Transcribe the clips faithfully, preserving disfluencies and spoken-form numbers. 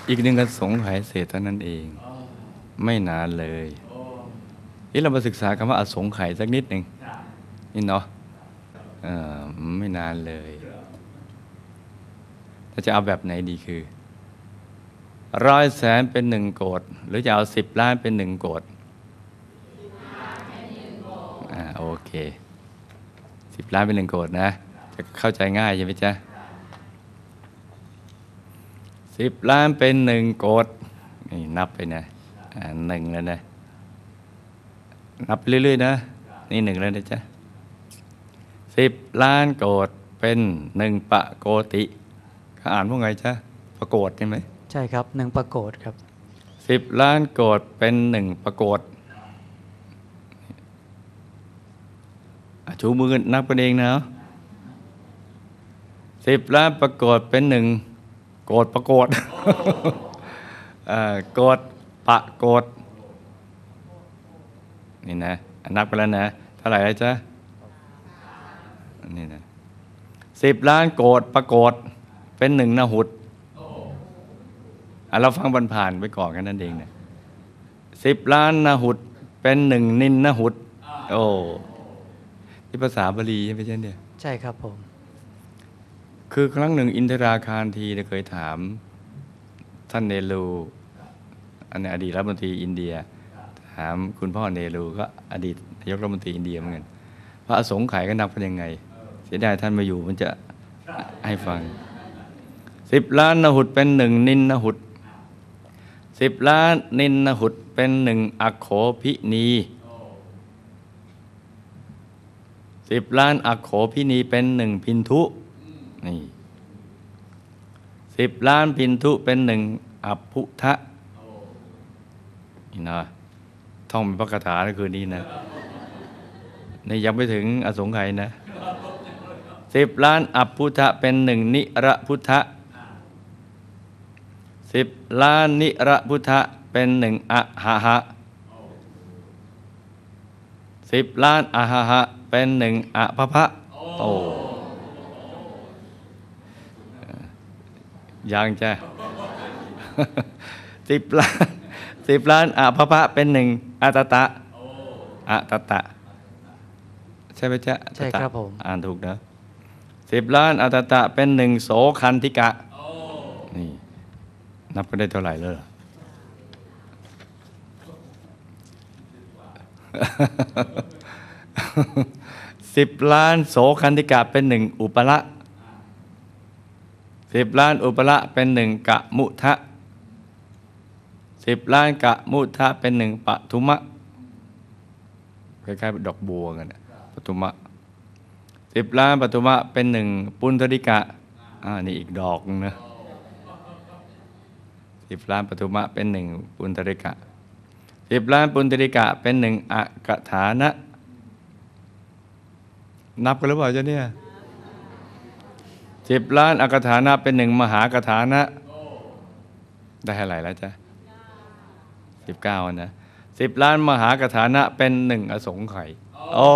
อีกหนึ่งอสงไขยเศษเท่านั้นเองไม่นานเลยนี่เรามาศึกษาคำว่าอสงไขยสักนิดหนึ่งนี่เนาะเออไม่นานเลยถ้าจะเอาแบบไหนดีคือร้อยแสนเป็นหนึ่งโกฏหรือจะเอาสิบล้านเป็นหนึ่งโกฏอ่าโอเคสิบล้านเป็นหนึ่งโกฏนะจะเข้าใจง่ายใช่ไหมจ๊ะสิบล้านเป็นหนึ่งโกฏนี่นับไปนะอ่าหนึ่งแล้วนะนับไปเรื่อยๆนะนี่หนึ่งแล้วนะจ๊ะสิบล้านโกฏเป็นหนึ่งปะโกติเขาอ่านว่าไงจ๊ะปะโกฏใช่ไหมใช่ครับหนึ่งประโกฏครับสิบล้านโกฏเป็นหนึ่งปะโกฏชูมือนับกันเองนะสิบล้านปะโกฏเป็นหนึ่งโกฏปะโกฏโกฏปะโกฏนี่นะนับกันแล้วนะเท่าไหร่แล้วจ๊ะนี่นะสิบล้านโกฏปะโกฏเป็นหนึ่งนหุตเราฟังบรรผ่านไปก่อนกันนั่นเองนะสิบล้านนหุตเป็นหนึ่งนินนหุตโอ้ที่ภาษาบาลีใช่ไหมเช่นเนี่ยใช่ครับผมคือครั้งหนึ่งอินทราคารทีเคยถามท่านเนรูอันนี้อดีตรัฐมนตรีอินเดียถามคุณพ่อเนรูก็อดีตนายกรัฐมนตรีอินเดียเหมือนกันว่าอสงไขยก็นับเป็นยังไงเสียดายท่านมาอยู่มันจะให้ฟังสิบล้านนหุตเป็นหนึ่งนินนหุตสิบล้านนินนหุตเป็นหนึ่งอโขพินีสิบล้านอโขพินีเป็นหนึ่งพินทุนี่สิบล้านพินทุเป็นหนึ่งอัพพุทะนี่นะท่องเป็นพระคาถาในคืนนี้นะนี่ยังไม่ถึงอสงไขยนะสิบล้านอัพพุทะเป็นหนึ่งนิระพุทธะสิบล้านนิระพุทธะเป็นหนึ่งอะหะหะสิบล้านอะหะหะเป็นหนึ่งอะพะพะโอ้ยังจ้ะสิบล้านสิบล้านอะพะพะเป็นหนึ่งอะตะตะอะตะตะใช่ไหมจ๊ะใช่ครับผมอ่านถูกนะสิบล้านอะตะตะเป็นหนึ่งโสคันธิกะนี่นับก็ได้เท่าไหร่เลยสิบล้านโสคันธิกะเป็นหนึ่งอุปละสิบล้านอุปละเป็นหนึ่งกะมุทะสิบล้านกะมุทะเป็นหนึ่งปทุมะคล้ายๆดอกบัวกันปทุมะสิบล้านปทุมะเป็นหนึ่งปุณธริกะอ่านี่อีกดอกนึงนะสิบล้านปทุมะเป็นหนึ่งปุณธริกะสิบล้านปุณธริกะเป็นหนึ่งอกฐานะนับกันหรือเปล่าเจ้าเนี่ยสิบล้านอกฐานะเป็นหนึ่งมหากฐานะได้เท่าไหร่แล้วจ๊ะสิบเก้านะสิบล้านมหากฐานะเป็นหนึ่งอสงไขยโอ้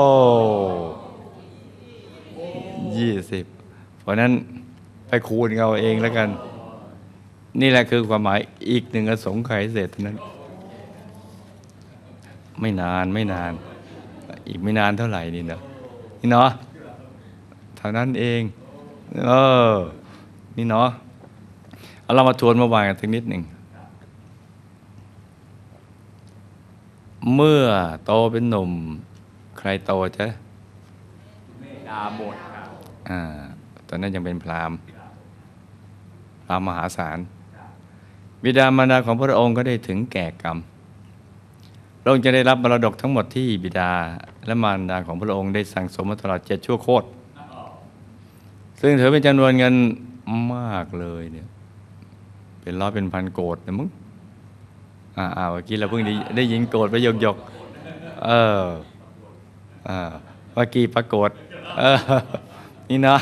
ยี่สิบเพราะนั้นไปคูณเอาเองแล้วกันนี่แหละคือความหมายอีกหนึ่งอสงไขยเศษนั้นไม่นานไม่นานอีกไม่นานเท่าไหร่นี่เนาะนี่เนาะเท่านั้นเองเออนี่เนาะเอาเรามาทวนเมื่อวานกันสักนิดหนึ่งเมื่อโตเป็นหนุ่มใครโตจ๊ะดาบทอ่าตอนนั้นยังเป็นพราหมณ์พราหมณ์มหาศาลบิดามารดาของพระองค์ก็ได้ถึงแก่กรรมพระองค์จะได้รับมรดกทั้งหมดที่บิดาและมารดาของพระองค์ได้สั่งสมมาตลอดเจ็ดชั่วโคตรซึ่งถือเป็นจำนวนเงินมากเลยเนี่ยเป็นร้อยเป็นพันโกฏนะมึงอ่าอ่าเมื่อกี้เราเพิ่งได้ได้ยินโกฏไปหยกหยกเอออ่าเมื่อกี้ปรากฏเออนี่นะ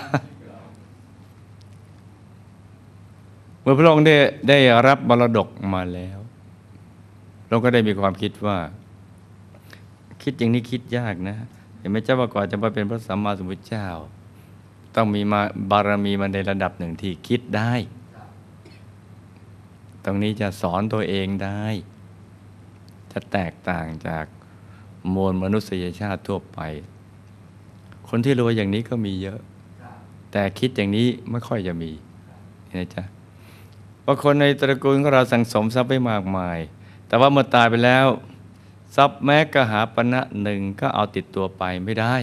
เมื่อพระองค์ได้ได้รับมรดกมาแล้วเราก็ได้มีความคิดว่าคิดอย่างนี้คิดยากนะเห็นไหมเจ้าว่าก่อนจะมาเป็นพระสัมมาสัมพุทธเจ้าต้องมีมาบารมีมาในระดับหนึ่งที่คิดได้ตรงนี้จะสอนตัวเองได้ จะแตกต่างจากมวลมนุษยชาติทั่วไป คนที่รวยอย่างนี้ก็มีเยอะ แต่คิดอย่างนี้ไม่ค่อยจะมีนะจ๊ะเพราะคนในตระกูลของเราสั่งสมทรัพย์ไปมากมาย แต่ว่าเมื่อตายไปแล้วทรัพย์แม้กหาปณะหนึ่งก็เอาติดตัวไปไม่ได้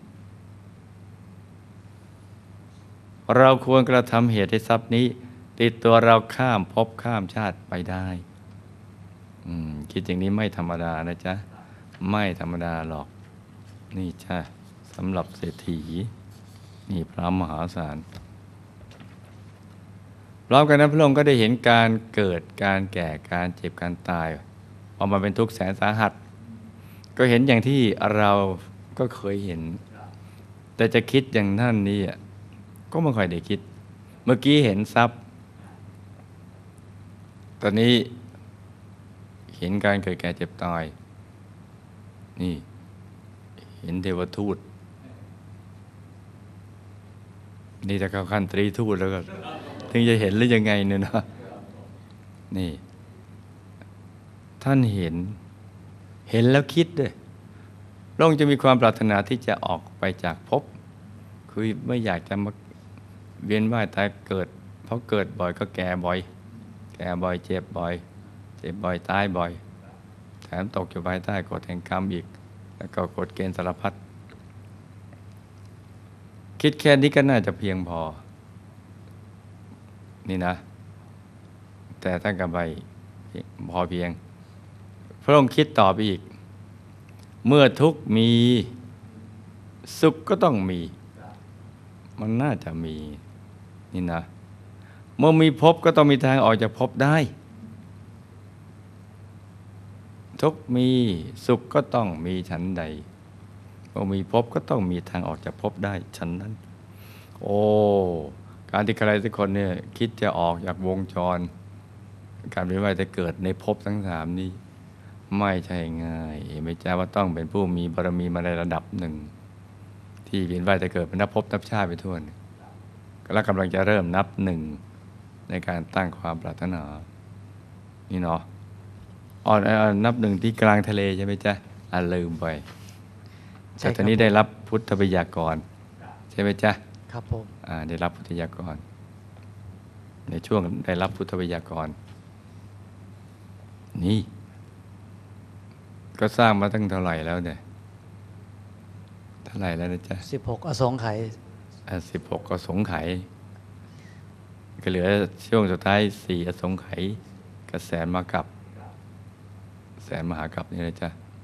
เราควรกระทำเหตุให้ทรัพย์นี้ติดตัวเราข้ามภพข้ามชาติไปได้อืมคิดอย่างนี้ไม่ธรรมดานะจ๊ะไม่ธรรมดาหรอกนี่จ้ะสำหรับเศรษฐีนี่พระมหาศาลพร้อมกันนั้นพระองค์ก็ได้เห็นการเกิดการแก่การเจ็บการตายพอมาเป็นทุกข์แสนสาหัสก็เห็นอย่างที่เราก็เคยเห็นแต่จะคิดอย่างท่านนี้ก็ไม่ค่อยได้คิดเมื่อกี้เห็นทรัพย์ตอนนี้เห็นการเกิดแก่เจ็บตายนี่เห็นเทวทูตนี่ถ้าเข้าขั้นตรีทูตแล้วก็ถึงจะเห็นหรือยังไงเนี่ยนะนี่ท่านเห็นเห็นแล้วคิดด้วยพระองค์จะมีความปรารถนาที่จะออกไปจากภพคือไม่อยากจะมาเวียนว่ายตายเกิดเพราะเกิดบ่อยก็แก่บ่อยแก่บ่อยเจ็บบ่อยเจ็บบ่อยตายบ่อยแถมตกอยู่ภายใต้กฎแห่งกรรมอีกแล้วก็กฎเกณฑ์สารพัดคิดแค่นี้ก็น่าจะเพียงพอนี่นะแต่ท่านก็ไม่พอเพียงพระองค์คิดต่อไปอีกเมื่อทุกข์มีสุขก็ต้องมีมันน่าจะมีนี่นะเมื่อมีภพก็ต้องมีทางออกจากภพได้ทุกข์มีสุขก็ต้องมีฉันใดเมื่อมีภพก็ต้องมีทางออกจากภพได้ฉันนั้นโอ้การที่ใครสักคนเนี่ยคิดจะออกจากวงจรการเวียนว่ายแต่เกิดในภพทั้งสามนี้ไม่ใช่ง่ายไม่ใช่ว่าต้องเป็นผู้มีบารมีมาในระดับหนึ่งที่เวียนว่ายแต่เกิดเป็นนับภพนับชาติไปทั่วแล้วกำลังจะเริ่มนับหนึ่งในการตั้งความปรารถนานี่เนาะอ่อนนับหนึ่งที่กลางทะเลใช่ไหมจ๊ะอ่ะลืมไปแต่ตอนนี้ได้รับพุทธบัญญัติก่อนใช่ไหมจ๊ะครับผมอ่าได้รับพุทธบัญญัติก่อนในช่วงได้รับพุทธบัญญัติก่อนนี่ก็สร้างมาตั้งเท่าไหร่แล้วเนี่ยเท่าไหร่แล้วนะจ๊ะสิบหกอสงไขยอ่าสิบหกอสงไขยก็เหลือช่วงสุดท้ายสี่อสงไขยกับแสนมหากรัปแสนมหากรัปนี่นะจ๊ะ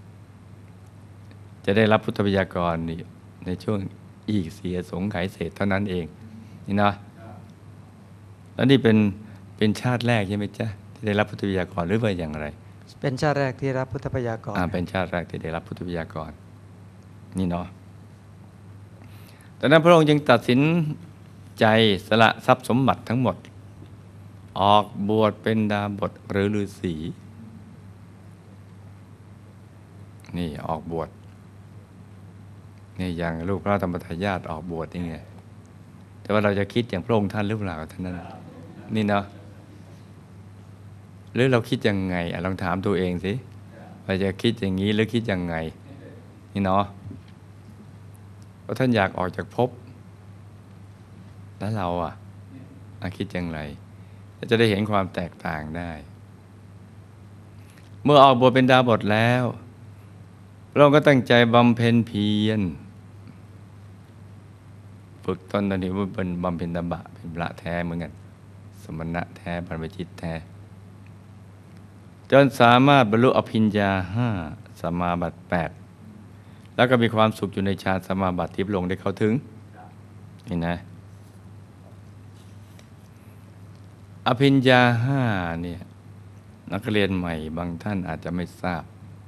จะได้รับพุทธบัญญัติก่อนนี่ในช่วงอีกสี่อสงไขยเศษเท่านั้นเองนี่นะแล้วนี่เป็นเป็นชาติแรกใช่ไหมจ๊ะที่ได้รับพุทธบัญญัติก่อนหรือว่าอย่างไรเป็นชาติแรกที่รับพุทธบัญญัติก่อนอ่าเป็นชาติแรกที่ได้รับพุทธบัญญัติก่อนนี่เนาะตอนนั้นพระองค์จึงตัดสินใจสละทรัพย์สมบัติทั้งหมดออกบวชเป็นดาบสหรือฤาษีนี่ออกบวชนี่อย่างลูกพระธรรมทายาทออกบวชนี่ไงแต่ว่าเราจะคิดอย่างพระองค์ท่านหรือเปล่าท่านนั้นนี่เนาะหรือเราคิดยังไงอ่ะลองถามตัวเองสิเราจะคิดอย่างนี้หรือคิดยังไงนี่เนาะเพราะท่านอยากออกจากภพแล้วเราอ่ะคิดอย่างไรจะได้เห็นความแตกต่างได้เมื่อออกบวชเป็นดาบสแล้วเราก็ตั้งใจบำเพ็ญเพียรฝึกตนตอนนี้ว่าเป็นบำเพ็ญตบะเป็นพระแท้เหมือนกันสมณะแท้บรรพชิตแท้จนสามารถบรรลุอภิญญาห้าสมาบัติแปดแล้วก็มีความสุขอยู่ในฌานสมาบัติที่พระองค์ได้เข้าถึงนี่นะอภิญญาห้าเนี่ยนักเรียนใหม่บางท่านอาจจะไม่ทราบ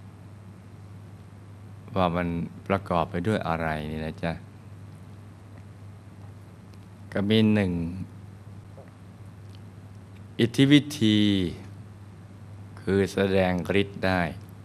ว่ามันประกอบไปด้วยอะไรนี่นะจ๊ะก็มีหนึ่งอิทธิวิธีคือแสดงฤทธิ์ได้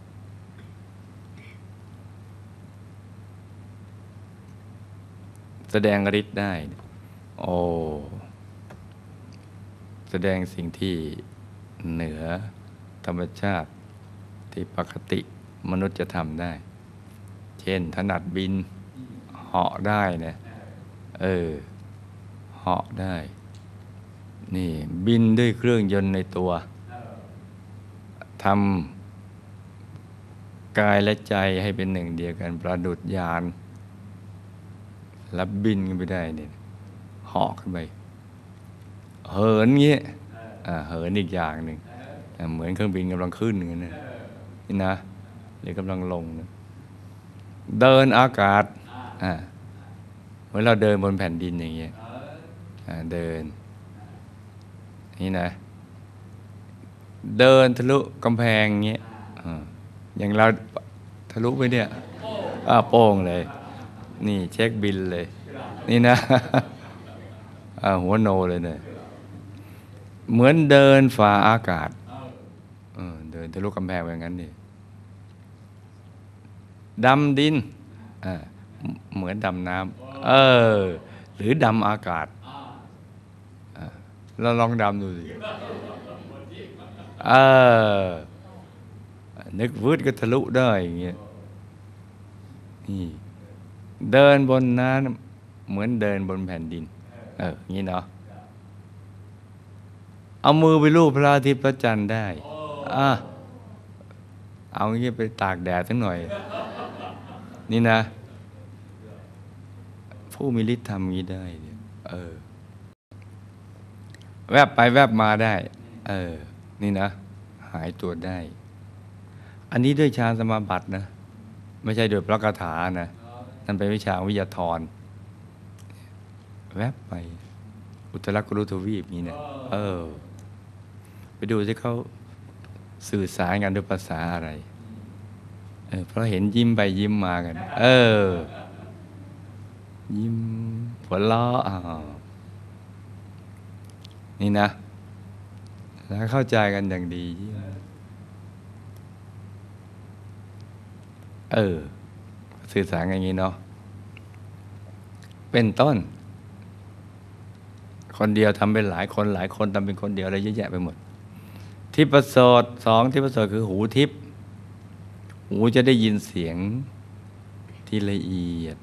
แสดงฤทธิ์ได้โอ้แสดงสิ่งที่เหนือธรรมชาติที่ปกติมนุษย์จะทำได้ เช่นถนัดบินเหาะได้เนี่ยเออเหาะได้ นี่บินด้วยเครื่องยนต์ในตัวทำกายและใจให้เป็นหนึ่งเดียวกันประดุจยานแล้วบินขึ้นไปได้เนี่ยเหาะขึ้นไปเหินเงี้ยอ่าเหินอีกอย่างหนึ่งเหมือนเครื่องบินกำลังขึ้นอย่างนั้นนะนี่นะหรือกำลังลงนะเดินอากาศอ่าเหมือนเราเดินบนแผ่นดินอย่างเงี้ยอ่าเดินนี่นะเดินทะลุกำแพงเงี้ยอย่างเราทะลุไปเนี่ยอ้าโป้งเลยนี่เช็คบินเลยนี่นะหัวโนเลยเนี่ยเหมือนเดินฝ่าอากาศเดินทะลุกำแพงอย่างนั้นนี่ดำดินเหมือนดำน้ำเออหรือดำอากาศเราลองดำดูสิเออนึกวืดก็ทะลุได้อย่างเงี้ยนี่เดินบนน้ำเหมือนเดินบนแผ่นดินเอออย่างนี้เนาะเอามือไปลูบพระอาทิตย์พระจันทร์ได้อ่ะเอาอย่างเงี้ยไปตากแดดสักหน่อยนี่นะผู้มีฤทธิ์ทำอย่างนี้ได้เออแวบไปแวบมาได้เออนี่นะหายตัวได้อันนี้ด้วยฌานสมาบัตินะไม่ใช่โดยพระคาถานะนั่นเป็นวิชาวิทยาธรแวบไปอุตรกุรุทวีปนี้เนี่ยเออไปดูสิเขาสื่อสารกันด้วยภาษาอะไรเออเพราะเห็นยิ้มไปยิ้มมากันเออยิ้มหัวเราะอ่านี่นะแล้วเข้าใจกันอย่างดีเออสื่อสารอย่างนี้เนาะเป็นต้นคนเดียวทำเป็นหลายคนหลายคนทำเป็นคนเดียวอะไรเยอะแยะไปหมดทิพย์ประเสริฐสองทิพย์ประเสริฐคือหูทิพย์หูจะได้ยินเสียงที่ละเอียด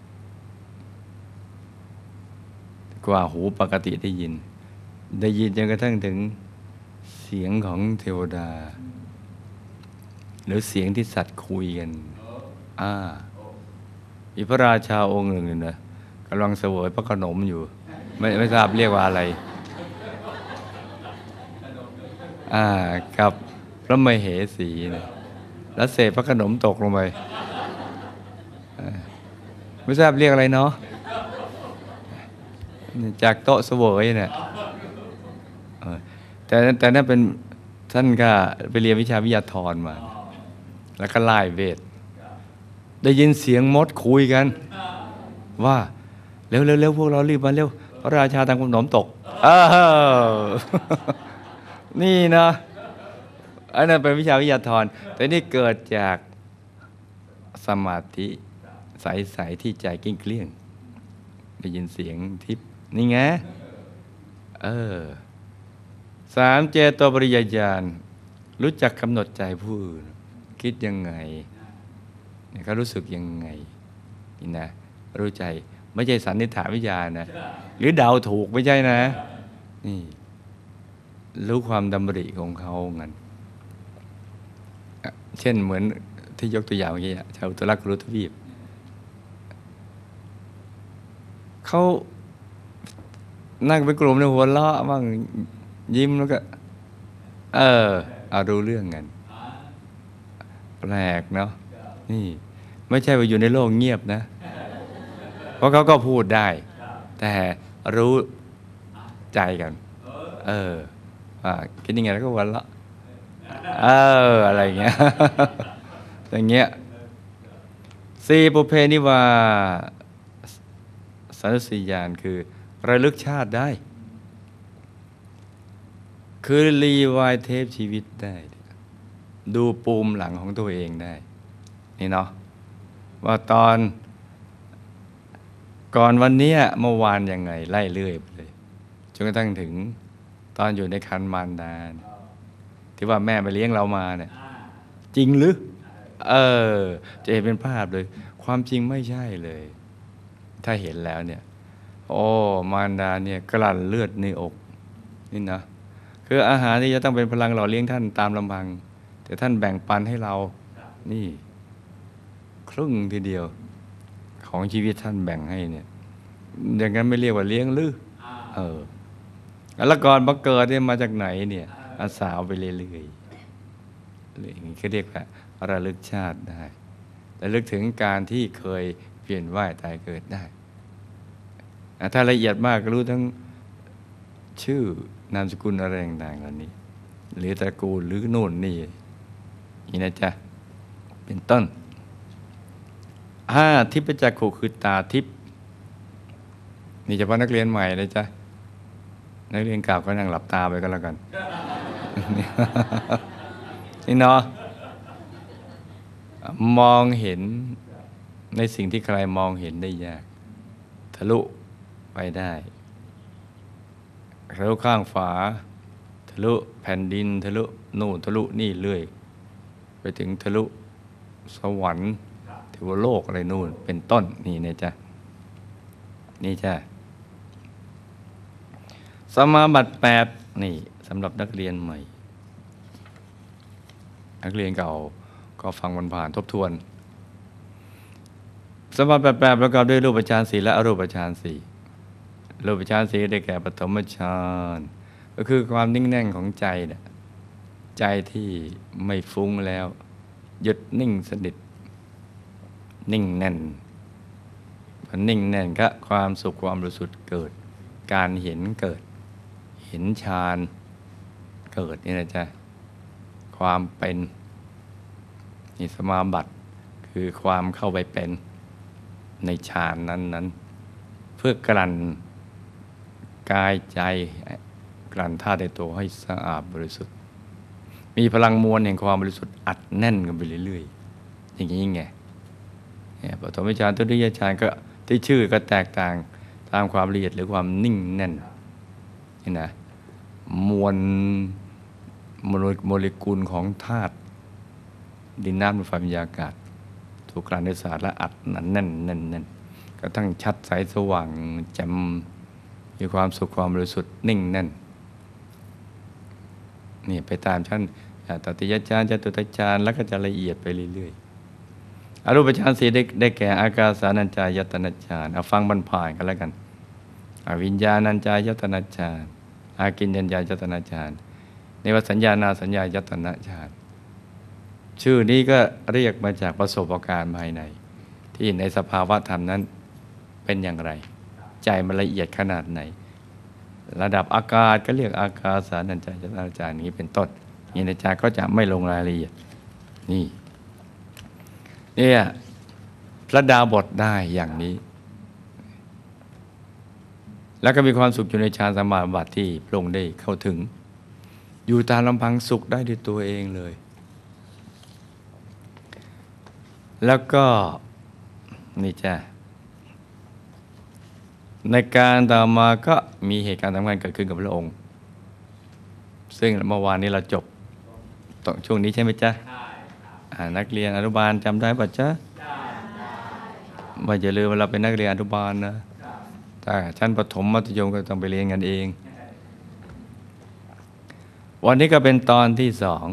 กว่าหูปกติได้ยินได้ยินจนกระทั่งถึงเสียงของเทวดาหรือเสียงที่สัตว์คุยกันอ่ามีพระราชาองค์หนึ่งนะกำลังเสวยพระขนมอยู่ไม่ไม่ทราบเรียกว่าอะไรอ่ากับพระมเหสีนะแล้วเศษพระขนมตกลงไปไม่ทราบเรียกอะไรเนาะจากโต๊ะเสวยเนี่ยแต่แต่นั่นเป็นท่านก็ไปเรียนวิชาวิทยาธรมาแล้วก็ไล่เวทได้ยินเสียงมดคุยกันว่าเร็วเร็วเร็วพวกเรารีบมาเร็วพระราชาทำขนมตกเออนี่นะอันนั้นเป็นวิชาวิทยาธรแต่นี่เกิดจากสมาธิใสๆที่ใจกิ้งเกลี้ยงได้ยินเสียงทิพย์นี่ไงเออสามเจโตปริยญาณรู้จักกำหนดใจผู้อื่นคิดยังไงเขารู้สึกยังไงนี่นะรู้ใจไม่ใช่สันนิษฐานวิทยานะหรือเดาถูกไม่ใช่นะนี่รู้ความดำริของเขางั้นเช่นเหมือนที่ยกตัวอย่างเมื่อกี้ชาวอุตรกุรุทวีปเขานั่งเป็นกลุ่มในหัวเราะบ้างยิ้มแล้วก็เออเอาดูเรื่องกันแปลกเนาะนี่ไม่ใช่ว่าอยู่ในโลกเงียบนะเพราะเขาก็พูดได้แต่รู้ใจกันเอออ่าคิดยังไงแล้วก็วันละเอออะไรเงี้ยอย่างเงี้ยสี่ปุเพนิวาสานุสติญาณคือระลึกชาติได้คือรีวายเทปชีวิตได้ดูปูมหลังของตัวเองได้นี่เนาะว่าตอนก่อนวันนี้เมื่อวานยังไงไล่เรื่อยไปเลยจนกระทั่งถึงตอนอยู่ในครรภ์มารดาที่ว่าแม่ไปเลี้ยงเรามาเนี่ยจริงหรือเออจะเห็นเป็นภาพเลยความจริงไม่ใช่เลย ถ้าเห็นแล้วเนี่ยโอ้มารดาเนี่ยกลั่นเลือดในอกนี่นะคืออาหารที่จะต้องเป็นพลังหล่อเลี้ยงท่านตามลำพังแต่ท่านแบ่งปันให้เรานี่ครึ่งทีเดียวของชีวิตท่านแบ่งให้เนี่ยอย่างนั้นไม่เรียกว่าเลี้ยงหรือเออแล้วก่อนมาเกิดเนี่ยมาจากไหนเนี่ยอาสาวไปเรื่อยๆเลยอย่างนี้ก็เรียกว่าระลึกชาติได้ระลึกถึงการที่เคยเปลี่ยนว่ายตายเกิดได้ถ้าละเอียดมากก็รู้ทั้งชื่อนามสกุลอะไรต่างๆเหล่านี้หรือตระกูลหรือโน่นนี่นี่นะจ๊ะเป็นต้นห้าทิพจักขุคือตาทิพนี่เฉพาะนักเรียนใหม่เลยจ้ะนักเรียนเก่าก็นั่งหลับตาไปก็แล้วกัน นี่เนาะมองเห็นในสิ่งที่ใครมองเห็นได้ยากทะลุไปได้ทะลุข้างฝาทะลุแผ่นดินทะลุนู่นทะลุนี่เรื่อยไปถึงทะลุสวรรค์เทวโลกอะไรนู่นเป็นต้นนี่เนี่ยจ้ะนี่จ้ะสมาบัติแปดนี่สำหรับนักเรียนใหม่นักเรียนเก่าก็ฟังมันผ่านทบทวนสมาบัติแปดประกอบด้วยรูปฌานสี่และอรูปฌานสี่รูปฌานสี่ได้แก่ปฐมฌานก็คือความนิ่งแน่นของใจเนี่ยใจที่ไม่ฟุ้งแล้วหยุดนิ่งสนิทนิ่งแน่นพอนิ่งแน่นก็ความสุขความบริสุทธิ์เกิดการเห็นเกิดเห็นฌานเกิดนี่นะจ๊ะความเป็นนี่สมาบัติคือความเข้าไปเป็นในฌานนั้นนั้นเพื่อกลั่นกายใจกลั่นธาตุในตัวให้สะอาดบริสุทธิ์มีพลังมวลแห่งความบริสุทธิ์อัดแน่นกันไปเรื่อยๆอย่างนี้ไงปฐมฌานทุติยฌานก็ที่ชื่อก็แตกต่างตามความละเอียดหรือความนิ่งแน่นนี่นะมวลโมเลกุลของธาตุดินน้ำลมไฟบรรยากาศถูกกลั่นด้วยศาสตร์และอัดนั้นแน่นแน่นแน่นกระทั่งชัดใสสว่างแจ่มมีความสุขความบริสุทธิ์นิ่งแน่นนี่ไปตามชั้นตติยฌานจตุตฌานแล้วก็จะละเอียดไปเรื่อยๆอรูปฌานสี่ได้ได้แก่อากาสานัญจายตนะฌานเอาฟังบรรพายกันแล้วกันอวิญญาณัญจายตนะฌานอากิญญัญญายตนะฌานเนวสัญญานาสัญญายตนะฌานชื่อนี้ก็เรียกมาจากประสบการณ์ภายในที่ในสภาวะธรรมนั้นเป็นอย่างไรใจมันละเอียดขนาดไหนระดับอากาศก็เรียกอากาสานัญจายตนะฌานนี้เป็นต้นนี่อาจารย์ก็จะไม่ลงรายละเอียดนี่เนี่ยพระดาบทได้อย่างนี้แล้วก็มีความสุขอยู่ในฌานสมาบัติที่พระองค์ได้เข้าถึงอยู่ตามลำพังสุขได้ด้วยตัวเองเลยแล้วก็นี่จ้ะในการต่อมาก็มีเหตุการณ์สำคัญเกิดขึ้นกับพระองค์ซึ่งเมื่อวานนี้เราจบตอนช่วงนี้ใช่ไหมจ๊ะนักเรียนอนุบาลจำได้ป่ะจ๊ะว่าอย่าลืมว่าเราเป็นนักเรียนอนุบาลนะแต่ชั้นประถมมัธยมก็ต้องไปเรียนกันเองวันนี้ก็เป็นตอนที่สอง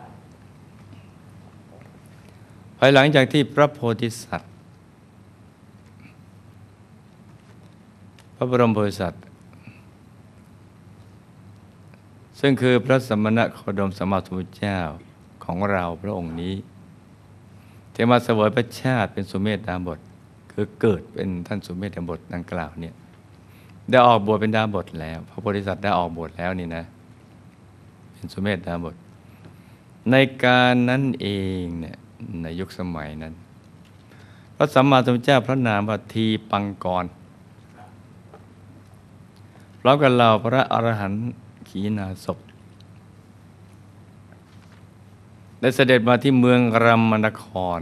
ภายหลังจากที่พระโพธิสัตว์พระบรมโพธิสัตว์ซึ่งคือพระสมณโคดมสัมมาสัมพุทธเจ้าของเราพระองค์นี้ที่มาเสวยพระชาติเป็นสุเมธดาบทคือเกิดเป็นท่านสุเมธดาบทดังกล่าวเนี่ยได้ออกบวชเป็นดาบทแล้วพระโพธิสัตว์ได้ออกบวชแล้วนี่นะเป็นสุเมธดาบทในการนั้นเองเนี่ยในยุคสมัยนั้นพระสัมมาสัมพุทธเจ้าพระนามว่าทีปังกรพร้อมกับเราพระอรหันต์ขีณาสพได้เสด็จมาที่เมืองรัมมนคร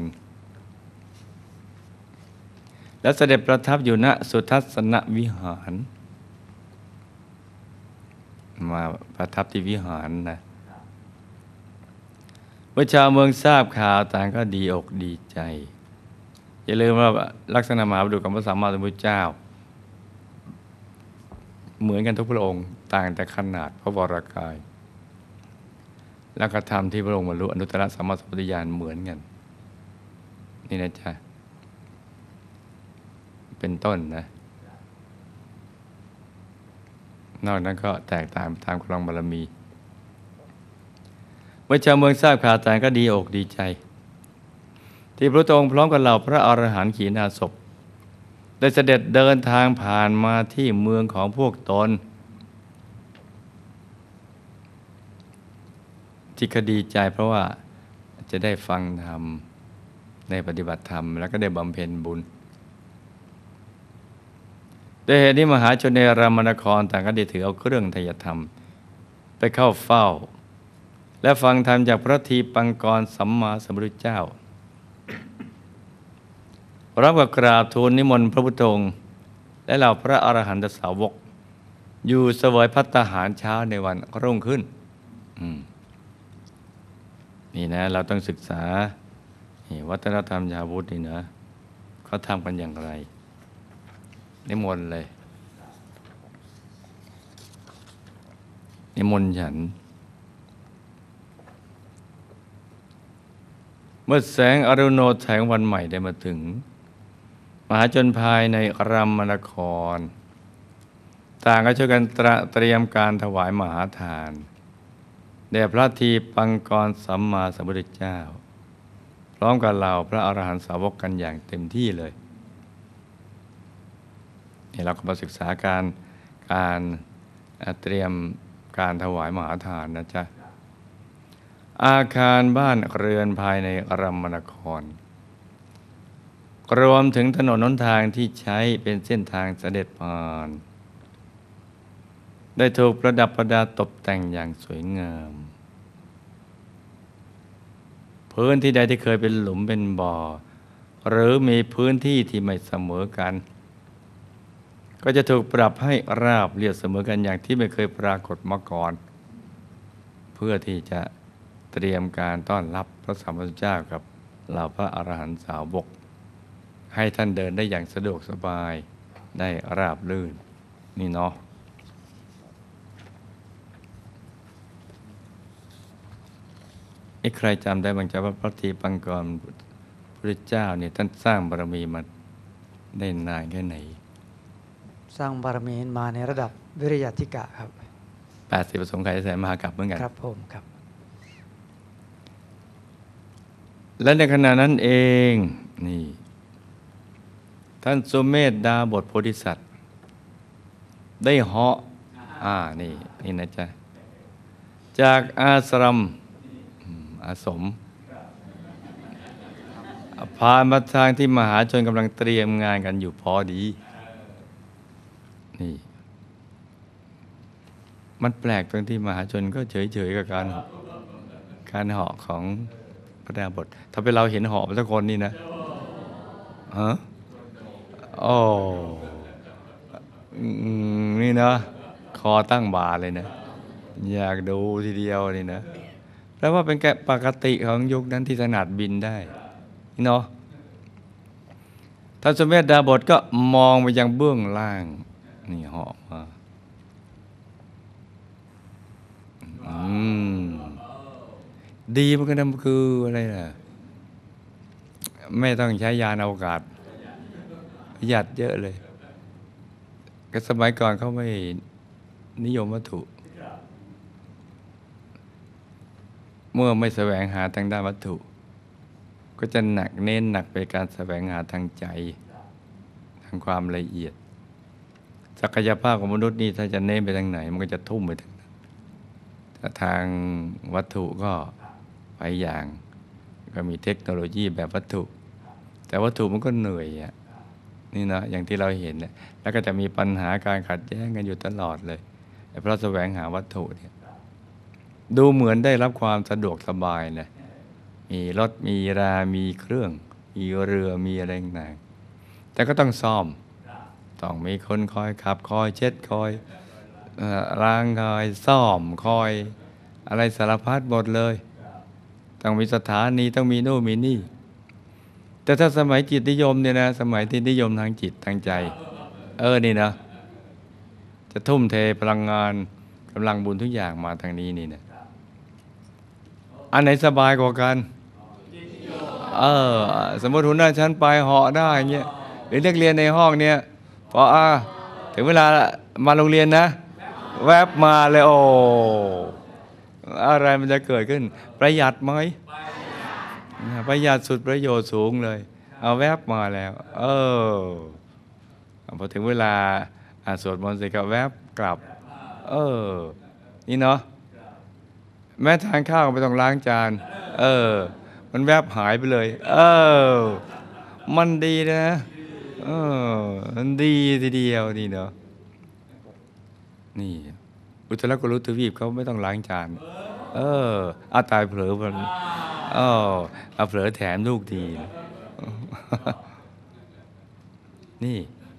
และเสด็จประทับอยู่ณสุทัศนวิหารมาประทับที่วิหารนะเมื่อชาวเมืองทราบข่าวต่างก็ดีอกดีใจอย่าลืมว่าลักษณะมหาบุรุษของพระสัมมาสัมพุทธเจ้าเหมือนกันทุกพระองค์ต่างแต่ขนาดพระวรากาย และกระทำที่พระองค์บรรลุอนุตตรสัมมาสัมพุทธญาณเหมือนกันนี่นะจ๊ะเป็นต้นนะนอกนั้นก็แตกต่างตามกำลังบารมีเมื่อชาวเมืองทราบข่าวต่างก็ดีอกดีใจที่พระองค์พร้อมกับเหล่าพระอรหันต์ขีณาสพได้เสด็จเดินทางผ่านมาที่เมืองของพวกตนที่คดีใจเพราะว่าจะได้ฟังธรรมได้ปฏิบัติธรรมแล้วก็ได้บำเพ็ญบุญด้วยเหตุนี้มหาชนในรามนครต่างก็ได้ถือเอาเครื่องไตรธรรมไปเข้าเฝ้าและฟังธรรมจากพระทีปังกรสัมมาสัมพุทธเจ้ารับกับกราบทูลนิมนต์พระพุทธองค์และเหล่าพระอรหันตสาวกอยู่เสวยภัตตาหารเช้าในวันรุ่งขึ้นนี่นะเราต้องศึกษาวัฒนธรรมชาวพุทธนี่นะเขาทำกันอย่างไรนิมนต์เลยนิมนต์ฉันเมื่อแสงอรุณโนไทยของวันใหม่ได้มาถึงมหาชนภายในรามนครต่างก็ช่วยกันเตรียมการถวายมหาทานแด่พระทีปังกรสัมมาสัมพุทธเจ้าพร้อมกับเหล่าพระอรหันตสาวกกันอย่างเต็มที่เลยนี่เราก็มาศึกษาการการเตรียมการถวายมหาทานนะจ๊ะอาคารบ้านเรือนภายในรามนครรวมถึงถนนหนทางที่ใช้เป็นเส้นทางเสด็จผ่านได้ถูกประดับประดาตกแต่งอย่างสวยงามพื้นที่ใดที่เคยเป็นหลุมเป็นบ่อหรือมีพื้นที่ที่ไม่เสมอกันก็จะถูกปรับให้ราบเรียบเสมอกันอย่างที่ไม่เคยปรากฏมาก่อนเพื่อที่จะเตรียมการต้อนรับพระสัมมาสัมพุทธเจ้ากับเหล่าพระอรหันตสาวกให้ท่านเดินได้อย่างสะดวกสบายได้ราบรื่นนี่เนาะใครจำได้บ้างจ๊ะว่าพระทีปังกรพระเจ้าเนี่ยท่านสร้างบารมีมาได้นานแค่ไหนสร้างบารมีมาในระดับวิริยธิกะครับแปดสิบประสงค์ไขยแสนมหากาพย์เหมือนกันครับผมครับและในขณะนั้นเองนี่ท่านสุเมธดาบทโพธิสัตว์ได้เหาะอ่านี่นี่นะจ๊ะจากอาสรมอาสมผ่านมาทางที่มหาชนกำลังเตรียมงานกันอยู่พอดีนี่มันแปลกตรงที่มหาชนก็เฉยๆกับการการเหาะของพระดาบทถ้าเป็นเราเห็นเหาะสักคนนี่นะฮะโอ้นี่นะคอตั้งบ่าเลยนะอยากดูทีเดียวนี่นะแปลว่าเป็นแกปกติของยุคนั้นที่ถนัดบินได้เนาะท่านสมเด็จดาบทก็มองไปยังเบื้องล่างนี่เหาะมาอืมดีมันก็นั่นคืออะไรล่ะไม่ต้องใช้ยานอวกาศประหยัดเยอะเลยก็สมัยก่อนเขาไม่นิยมวัตถุเมื่อไม่แสวงหาทางด้านวัตถุก็จะหนักเน้นหนักไปการแสวงหาทางใจทางความละเอียดศักยภาพของมนุษย์นี่ถ้าจะเน้นไปทางไหนมันก็จะทุ่มไปทางนั้นแต่ทางวัตถุก็ไปอย่างก็มีเทคโนโลยีแบบวัตถุแต่วัตถุมันก็เหนื่อยอ่ะนี่นะอย่างที่เราเห็นเนี่ยแล้วก็จะมีปัญหาการขัดแย้งกันอยู่ตลอดเลยเพราะแสวงหาวัตถุเนี่ยดูเหมือนได้รับความสะดวกสบายนะมีรถมีรา มีเครื่องมีเรือมีอะไรต่างๆแต่ก็ต้องซ่อมต้องมีคนคอยขับคอยเช็ดคอยล้างคอยซ่อมคอยอะไรสารพัดหมดเลยต้องมีสถานีต้องมีโน่นมีนี่แต่ถ้าสมัยจิตนิยมเนี่ยนะสมัยที่นิยมทางจิตทางใจเออนี่นะจะทุ่มเทพลังงานกำลังบุญทุกอย่างมาทางนี้นี่นะอันไหนสบายกว่ากันเออสมมติหัวหน้าชั้นไปเหาะได้เงี้ยหรือนักเรียนในห้องเนี่ยพออ่ะถึงเวลามาโรงเรียนนะแวบมาเลยโอ้อะไรมันจะเกิดขึ้นประหยัดไหมประหยัดสุดประโยชน์สูงเลยเอาแวบมาแล้วเออพอถึงเวลาสวดมนต์เสร็จก็แวบกลับเออนี่เนาะแม้ทานข้าวก็ไม่ต้องล้างจานเออมันแวบหายไปเลยเออมันดีนะเออมันดีทีเดียวนี่เนาะนี่อุตรกุลุทวีปเขาไม่ต้องล้างจานเอออาตายเผลอมันเออเอาเผลอแถมลูกดีนี่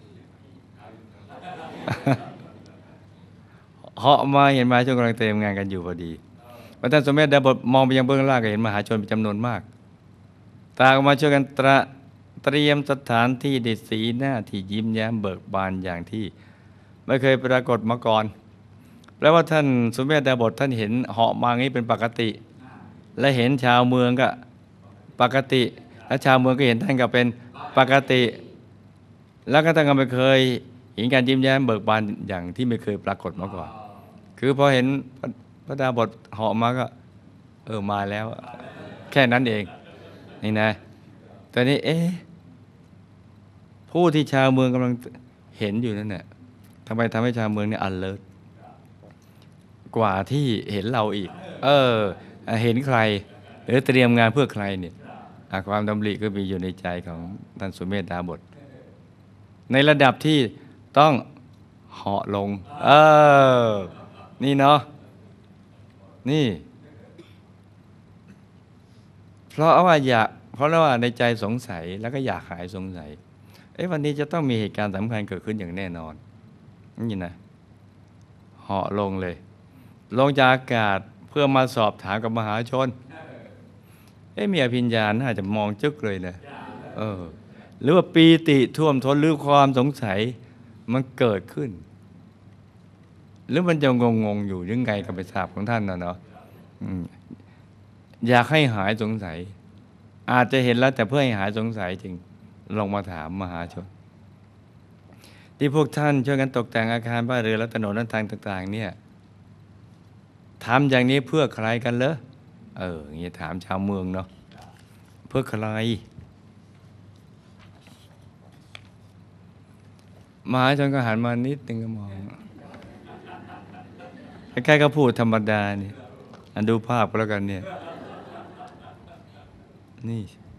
เหาะมาเห็นมาช่วงกำลังเตรียมงานกันอยู่พอดีพระท่านสมเด็จได้บทมองไปยังเบื้องล่างก็เห็นมหาชนเป็นจำนวนมากต่างมาช่วยกันตระเตรียมสถานที่ดิสีหน้าที่ยิ้มแย้มเบิกบานอย่างที่ไม่เคยปรากฏมาก่อนแปลว่าท่านสมเด็จได้บทท่านเห็นเหาะมางี้เป็นปกติและเห็นชาวเมืองก็ปกติและชาวเมืองก็เห็นท่านก็เป็นปกติแล้วก็ท่านก็ไม่เคยเห็นการยิ้มแย้มเบิกบานอย่างที่ไม่เคยปรากฏมาก่อนคือพอเห็นพระดาบทเหาะมาก็เออมาแล้วแค่นั้นเองนี่นะตอนนี้เอ๊ะผู้ที่ชาวเมืองกำลังเห็นอยู่นั่นแหละทำไมทำให้ชาวเมืองเนี่ย alert กว่าที่เห็นเราอีกเออเห็นใครหรือเตรียมงานเพื่อใครเนี่ยความดำริก็มีอยู่ในใจของท่านสุเมธดาบทในระดับที่ต้องเหาะลงเออนี่เนาะนี่เพราะว่าอยากเพราะว่าในใจสงสัยแล้วก็อยากหายสงสัยเอ้วันนี้จะต้องมีเหตุการณ์สำคัญเกิดขึ้นอย่างแน่นอนนี่นะเหาะลงเลยลงจากอากาศเพื่อมาสอบถามกับมหาชนเอ้มีอภิญญาน่าจะมองจึกเลยนะเออหรือว่าปีติท่วมท้นหรือความสงสัยมันเกิดขึ้นหรือมันจะงงงอยู่ยังไงกับไปทราบของท่านนะเนาะอยากให้หายสงสัยอาจจะเห็นแล้วแต่เพื่อให้หายสงสัยจริงลองมาถามมหาชนที่พวกท่านช่วยกันตกแต่งอาคารบ้านเรือนและถนนทางต่างๆเนี่ยทำอย่างนี้เพื่อใครกันเหรอเอออย่างนี้ถามชาวเมืองเนาะเพื่อใครมหาชนก็หันมานิดนึงก็มองใกล้ๆก็พูดธรรมดานี่อันดูภาพก็แล้วกันเนี่ยนี่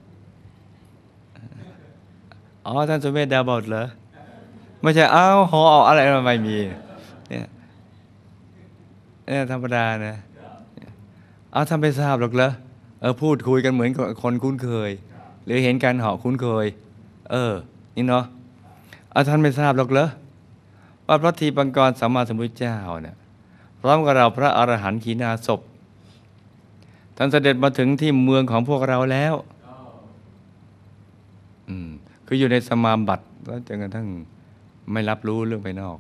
อ๋อท่านสมเด็จดาบทเหรอไม่ใช่อ้าวหออะไรมาไม่มีเนี่ยเนี่ยธรรมดานะอ้าวท่านไม่ทราบหรอกเหรอเออพูดคุยกันเหมือนคนคุ้นเคยหรือเห็นการเหาะคุ้นเคยเออนี่เนาะอ้าวท่านไม่ทราบหรอกเหรอว่าพระทีปังกรสัมมาสัมพุทธเจ้าเนี่ยพร้อมกับเราพระอรหันต์ขีณาสพท่านเสด็จมาถึงที่เมืองของพวกเราแล้วอืมคืออยู่ในสมาบัติแล้วจนกระทั่งไม่รับรู้เรื่องภายนอก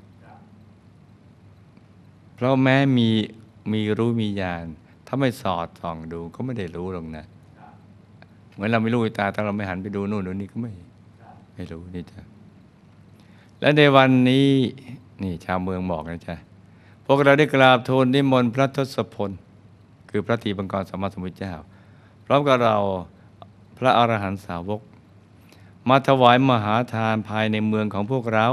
เพราะแม้มีมีรู้มีญาณถ้าไม่สอดส่องดูก็ไม่ได้รู้หรอกนะเหมือนเราไม่รู้ตาถ้าเราไม่หันไปดูนู่นดูนี่ก็ไม่ไม่รู้นี่จ้ะและในวันนี้นี่ชาวเมืองบอกนะจ๊ะพวกเราได้กราบทูลนิมนต์พระทศพลคือพระทีปังกรสัมมาสัมพุทธเจ้าพร้อมกับเราพระอรหันตสาวกมาถวายมหาทานภายในเมืองของพวกเรา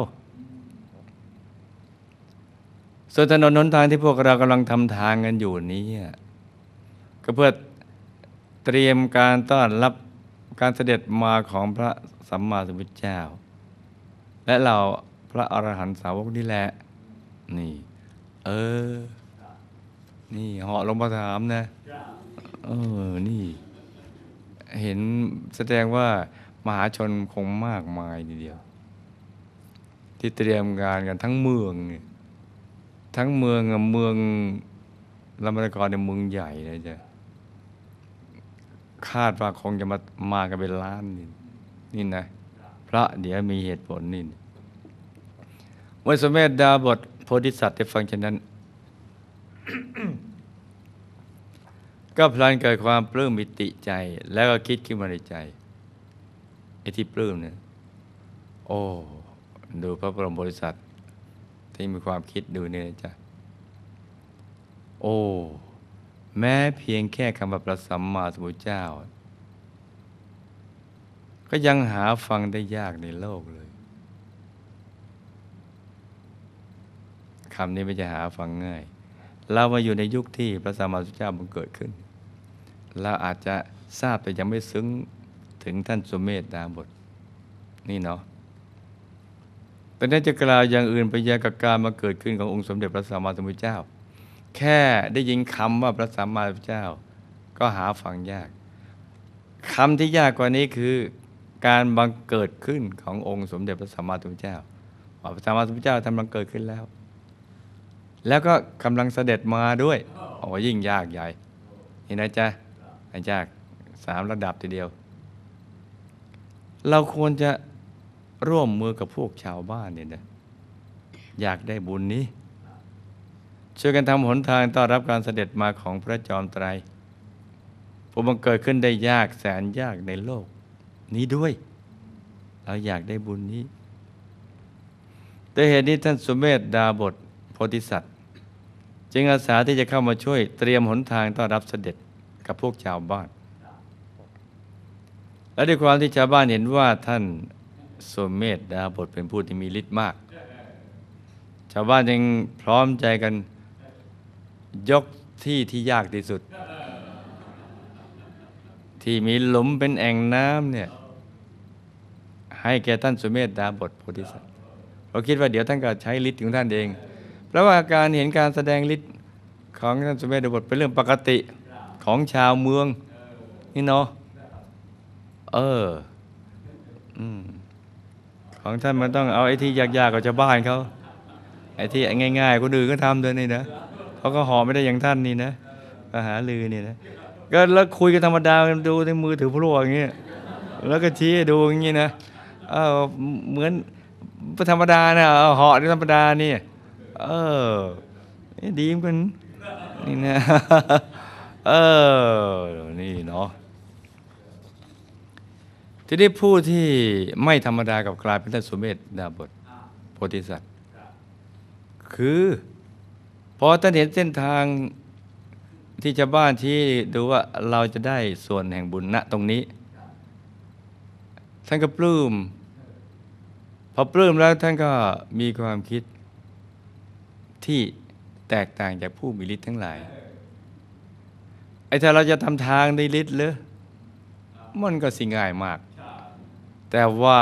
ส่วนถนนหนทางที่พวกเรากำลังทำทางกันอยู่นี้ก็เพื่อเตรียมการต้อนรับการเสด็จมาของพระสัมมาสัมพุทธเจ้าและเราพระอรหันตสาวกนี่แหละนี่เออนี่เหาะลงมาถามนะเออนี่เห็นแสดงว่ามหาชนคงมากมายทีเดียวที่เตรียมการกันทั้งเมืองทั้งเมืองเมืองลำบากรในเมืองใหญ่เลยจ้ะคาดว่าคงจะมามากันเป็นล้านนี่นี่นะเพราะเดี๋ยวมีเหตุผลนี่เมื่อสมเด็จดาบทโพธิสัตว์ได้ฟังเช่นนั้น ก็พลันเกิดความปลื้มปิติใจแล้วก็คิดขึ้นมาในใจไอ้ที่ปลื้มเนี่ยโอ้ดูพระบรมโพธิสัตว์ที่มีความคิดดูเนี่ยจ้ะโอ้แม้เพียงแค่คำว่าพระสัมมาสัมพุทธเจ้าก็ยังหาฟังได้ยากในโลกเลยคำนี้ไม่จะหาฟังง่ายเรามาอยู่ในยุคที่พระสัมมาสัมพุทธเจ้าบังเกิดขึ้นเราอาจจะทราบแต่ยังไม่ซึ้งถึงท่านสุเมธดาบทนี่เนาะแต่นั้นจะกล่าวอย่างอื่นไปยังกับการมาเกิดขึ้นขององค์สมเด็จพระสัมมาสัมพุทธเจ้าแค่ได้ยินคำว่าพระสัมมาสัมพุทธเจ้าก็หาฟังยากคำที่ยากกว่านี้คือการบังเกิดขึ้นขององค์สมเด็จพระสัมมาสัมพุทธเจ้าว่าพระสัมมาสัมพุทธเจ้าท่านบังเกิดขึ้นแล้วแล้วก็กำลังเสด็จมาด้วยโอ้ยิ่งยากใหญ่นี่นะจ๊ะยากสามระดับทีเดียวเราควรจะร่วมมือกับพวกชาวบ้านเนี่ยนะอยากได้บุญนี้ช่วยกันทำหนทางต้อนรับการเสด็จมาของพระจอมไตรผู้บังเกิดขึ้นได้ยากแสนยากในโลกนี้ด้วยเราอยากได้บุญนี้แต่เหตุนี้ท่านสุเมธดาบทโพธิสัตว์จึงอาสาที่จะเข้ามาช่วยเตรียมหนทางต้อนรับเสด็จกับพวกชาวบ้านและด้วยความที่ชาวบ้านเห็นว่าท่านสุเมธดาบทเป็นผู้ที่มีฤทธิ์มากชาวบ้านจึงพร้อมใจกันยกที่ที่ยากที่สุดที่มีหลุมเป็นแอ่งน้ำเนี่ยให้แก่ท่านสุเมธดาบทโพธิสัตว์เราคิดว่าเดี๋ยวท่านก็ใช้ฤทธิ์ของท่านเองเพราะว่าการเห็นการแสดงฤทธิ์ของท่านสุเมธดาบทเป็นเรื่องปกติของชาวเมืองนี่เนาะเอออืมของท่านมันต้องเอาไอ้ที่ยากๆกับชาวบ้านเขาไอ้ที่ง่ายๆคนอื่นก็ทำด้วยนี่นะเขาก็ห่อไม่ได้อย่างท่านนี่นะก็หาลือนี่นะก็แล้วคุยกันธรรมดาดูในมือถือพลั่วอย่างเงี้ยแล้วก็ชี้ดูอย่างงี้นะเออเหมือนธรรมดานะห่อในธรรมดานี่เออดีเหมือนกันนี่นะเออนี่เนาะที่ได้ผู้ที่ไม่ธรรมดากับกลายเป็นท่านสุเมธดาบทโพธิสัตว์คือพอท่านเห็นเส้นทางที่ชาวบ้านที่ดูว่าเราจะได้ส่วนแห่งบุญณตรงนี้ท่านก็ปลื้มพอปลื้มแล้วท่านก็มีความคิดที่แตกต่างจากผู้มีฤทธิ์ทั้งหลายไอ้ถ้าเราจะทำทางในฤทธิ์เลยมันก็สิง่ายมากแต่ว่า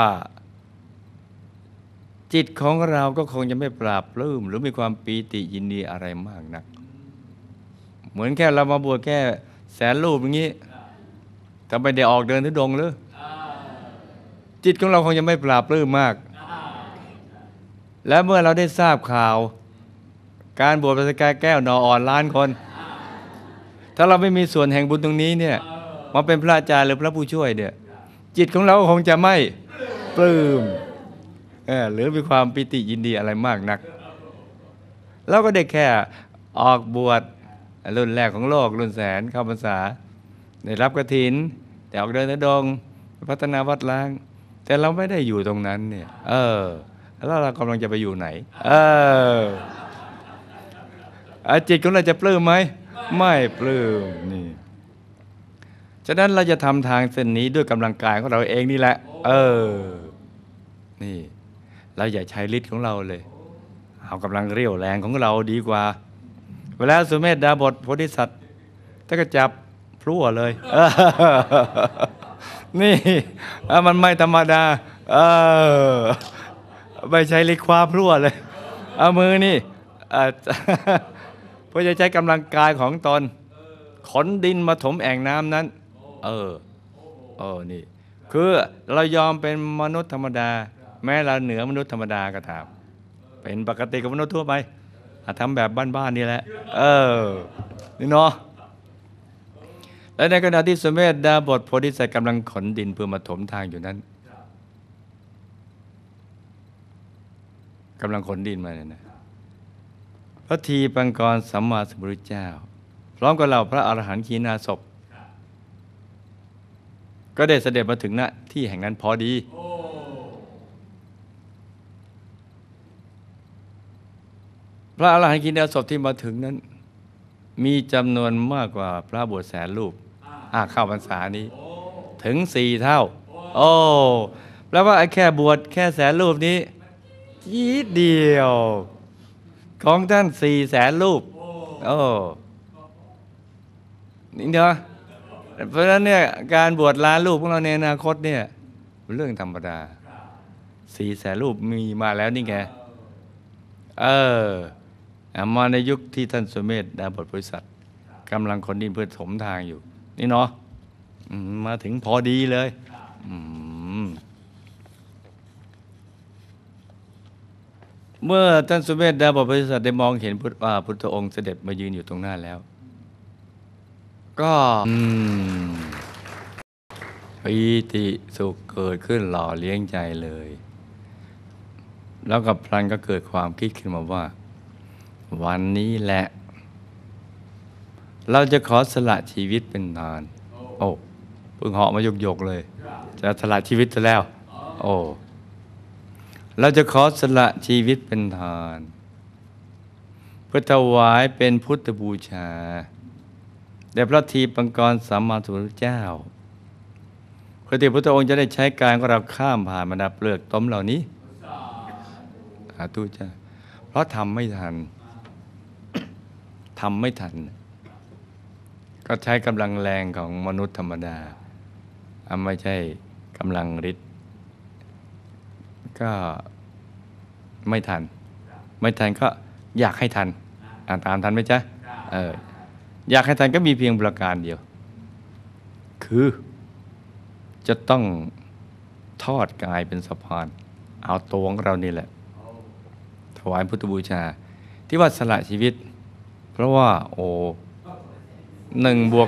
จิตของเราก็คงจะไม่ปราบปลื้มหรือมีความปีติยินดีอะไรมากนักเหมือนแค่เรามาบวชแค่แสนรูปอย่างนี้แต่ไม่ได้ออกเดินทุดงค์เลยจิตของเราคงจะไม่ปราบปลื้มมากและเมื่อเราได้ทราบข่าวการบวชพระสกายแก้วนออ่อนล้านคนถ้าเราไม่มีส่วนแห่งบุญตรงนี้เนี่ยมาเป็นพระอาจารย์หรือพระผู้ช่วยเนี่ยจิตของเราคงจะไม่ปลื้มเออหรือมีความปิติยินดีอะไรมากนักเราก็ได้แค่ออกบวชรุ่นแรกของโลกรุ่นแสนเข้าพรรษาได้รับกฐินแต่ออกเดินทุดงค์พัฒนาวัดล้างแต่เราไม่ได้อยู่ตรงนั้นเนี่ยเออแล้วเรากำลังจะไปอยู่ไหนเออจิตของเราจะปลื้มไหมไม่ปลื้มนี่ฉะนั้นเราจะทำทางเส้นนี้ด้วยกำลังกายของเราเองนี่แหละเออนี่เราอย่าใช้ฤทธิ์ของเราเลยเอากำลังเรี่ยวแรงของเราดีกว่าเวลาสุเมธดาบทโพธิสัตว์ถ้าก็จับพลั่วเลยนี่มันไม่ธรรมดาเออไม่ใช้ฤทธิ์ความพลั่วเลยเอามือนี่เพื่อจะใช้กำลังกายของตนขนดินมาถมแอ่งน้ำนั้นเออเออนี่คือเรายอมเป็นมนุษย์ธรรมดาแม้เราเหนือมนุษย์ธรรมดาก็ตามเป็นปกติกับมนุษย์ทั่วไปทำแบบบ้านๆนี่แหละเออนี่เนาะแต่และในขณะที่สมเด็จดาบทโพธิสัตว์กำลังขนดินเพื่อมาถมทางอยู่นั้นกำลังขนดินมาเนี่ยนะพระทีปังกรสัมมาสัมพุทธเจ้าพร้อมกับเหล่าพระอรหันต์ขีณาสพก็ได้เสด็จมาถึงณที่แห่งนั้นพอดีพระอรหันต์ขีณาสพที่มาถึงนั้นมีจำนวนมากกว่าพระบวชแสนรูปอ่าเข้าพรรษานี้ถึงสี่เท่าโอ้แปลว่าไอ้แค่บวชแค่แสนรูปนี้ยีดเดียวของท่านสี่แสนรูปโอ้นี่เนาะเพราะฉะนั้นเนี่ยการบวชล้านรูปของเราในอนาคตเนี่ยเป็นเรื่องธรรมดาสี่แสนรูปมีมาแล้วนี่ไงเออมาในยุคที่ท่านสมเด็จดาบทโพธิสัตว์กำลังขนดินเพื่อถมทางอยู่นี่เนาะมาถึงพอดีเลยเมื่อท่านสมเด็จดาบทโพธิสัตว์ได้มองเห็นพุทธว่าพุทธองค์เสด็จมายืนอยู่ตรงหน้าแล้วก็ปีติสุขเกิดขึ้นหล่อเลี้ยงใจเลยแล้วกับพลันก็เกิดความคิดขึ้นมาว่าวันนี้แหละเราจะขอสละชีวิตเป็นนานโอ้เพิ่งเหาะมายกยกเลยจะสละชีวิตซะแล้วโอ้เราจะขอสละชีวิตเป็นทานเพื่อถวายเป็นพุทธบูชาแด่พระทีปังกรสัมมาสัมพุทธเจ้าเพื่อที่พระองค์จะได้ใช้กายของเราข้ามผ่านบรรดาเปลือกตมเหล่านี้สาธุจ้าเพราะทำไม่ทันทำไม่ทันก็ใช้กำลังแรงของมนุษย์ธรรมดาไม่ใช่กำลังฤทธิ์ก็ไม่ทันไม่ทันก็อยากให้ทันอ่านตามทันไหมจ๊ะเอออยากให้ทันก็มีเพียงประการเดียวคือจะต้องทอดกายเป็นสะพานเอาตัวของเรานี่แหละถวายพุทธบูชาที่ว่าสละชีวิตเพราะว่าโอ้หนึ่งบวก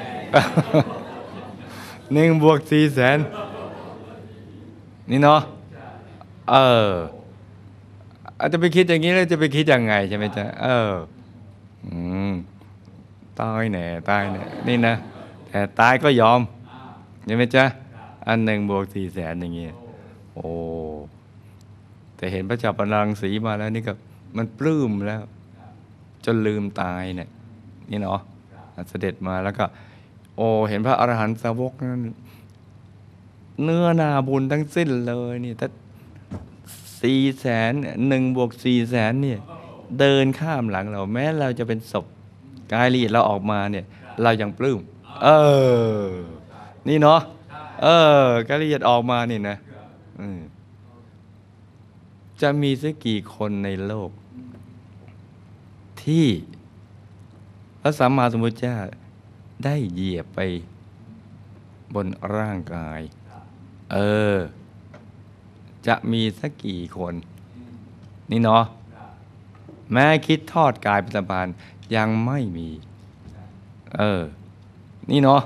หนึ่งบวกสี่แสนนี่เนาะเอออาจจะไปคิดอย่างนี้แล้วจะไปคิดยังไงใช่ไหมจ๊ะเอออืมตายแน่ตายแน่นี่นะแต่ตายก็ยอมใช่ไหมจ๊ะอันหนึ่งบวกสี่แสนอย่างเงี้ยโอ้แต่เห็นพระเจ้าปนรังสีมาแล้วนี่ก็มันปลื้มแล้วจนลืมตายเนี่ยนี่เนาะเสด็จมาแล้วก็โอ้เห็นพระอรหันตสาวกนั้นเนื้อนาบุญทั้งสิ้นเลยนี่ถ้าสี่แสนหนึ่งบวกสี่แสนเนี่ยเดินข้ามหลังเราแม้เราจะเป็นศพกายละเอียดเราออกมาเนี่ยเรายังปลื้มเออนี่เนาะเออกายละเอียดออกมานี่นะจะมีสักกี่คนในโลกที่พระสัมมาสัมพุทธเจ้าได้เหยียบไปบนร่างกายเออจะมีสักกี่คนนี่เนาะแม้คิดทอดกายเป็นสะพานยังไม่มีเออนี่เนาะ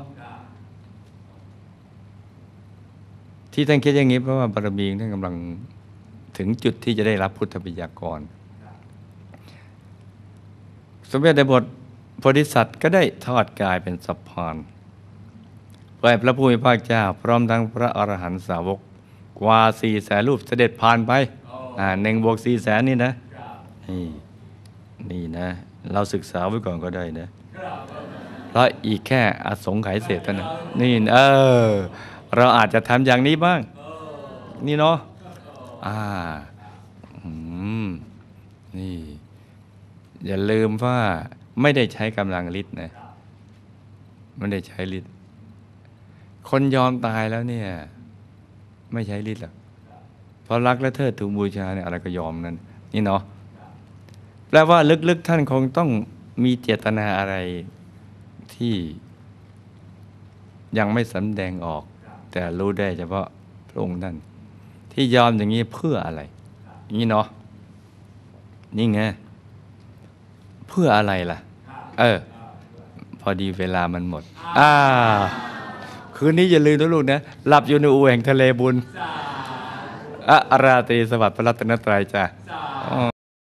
ที่ท่านคิดอย่างนี้เพราะว่าบารมีท่านกำลังถึงจุดที่จะได้รับพุทธปิยากรสมเด็จในบทโพธิสัตว์ก็ได้ทอดกายเป็นสะพานเพื่อให้พระผู้มีพระเจ้าพร้อมทั้งพระอรหันตสาวกกว่าสี่แสนรูปเสด็จผ่านไปอ่าหนึ่งบวกสี่แสนนี่นะนี่นี่นะเราศึกษาไว้ก่อนก็ได้นะเพราะอีกแค่อสงไขยเศษเท่านั้นนี่เออเราอาจจะทำอย่างนี้บ้างนี่เนาะอ่าอืมนี่อย่าลืมว่าไม่ได้ใช้กำลังฤทธิ์นะไม่ได้ใช้ฤทธิ์คนยอมตายแล้วเนี่ยไม่ใช้ฤทธิ์หรอกเพราะรักและเทิดทูนบูชาเนี่ยอะไรก็ยอมนั่นนี่เนาะแปลว่าลึกๆท่านคงต้องมีเจตนาอะไรที่ยังไม่สำแดงออกแต่รู้ได้เฉพาะพระองค์ท่านที่ยอมอย่างนี้เพื่ออะไรนี่เนาะนี่ไงเพื่ออะไรล่ะเออพอดีเวลามันหมดอ่าคืนนี้อย่าลืมนะลูกนะหลับอยู่ในอู่แห่งทะเลบุญอะราตรีสวัสดิ์พระรัตนตรัยจ้ะ